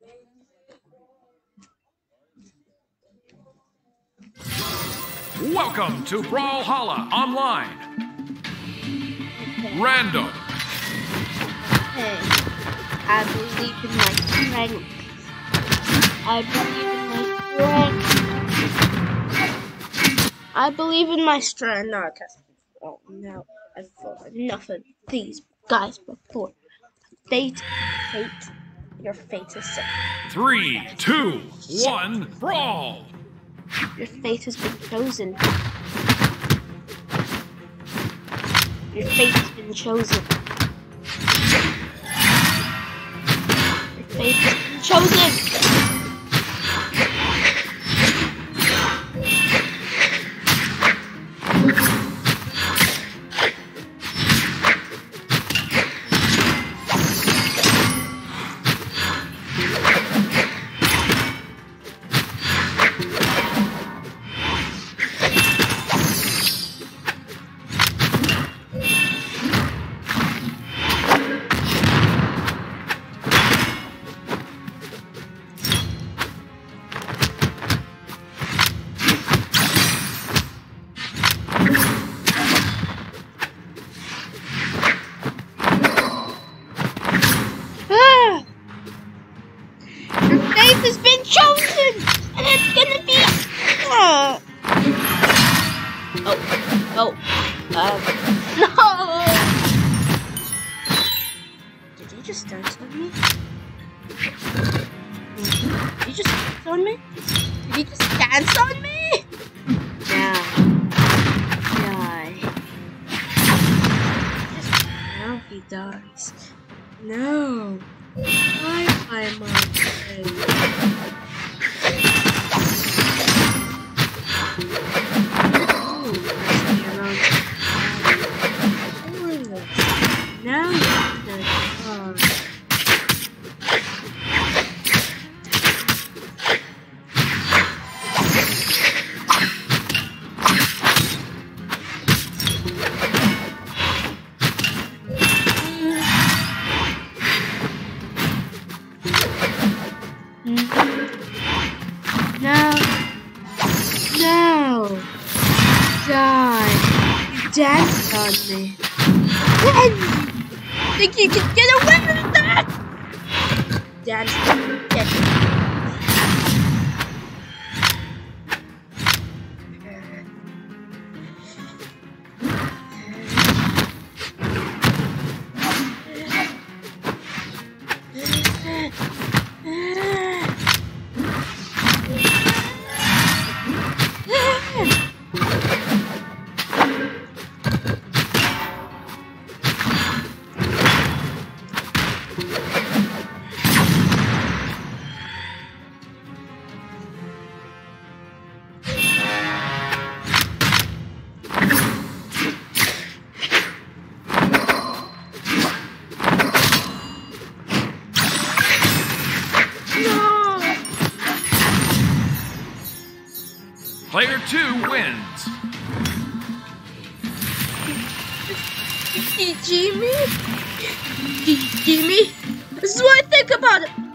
Welcome to Brawlhalla Online. Random. Hey, I believe in my strength. I believe in my strength. No, I can't. Oh no, I've fought enough of these guys before. Fate, your fate is set. 3, 2, 1, brawl! Your fate has been chosen. Your fate has been chosen. Your fate has been chosen! Has been chosen, and it's gonna be. No. Did you just dance on me? Did you just dance on me? Did you just dance on me? Now, die. Now he dies. No. Why am I afraid? Now die. You danced on me. When? Think you can get away with that? Dance on me. Player 2 wins. Jimmy? This is what I think about it.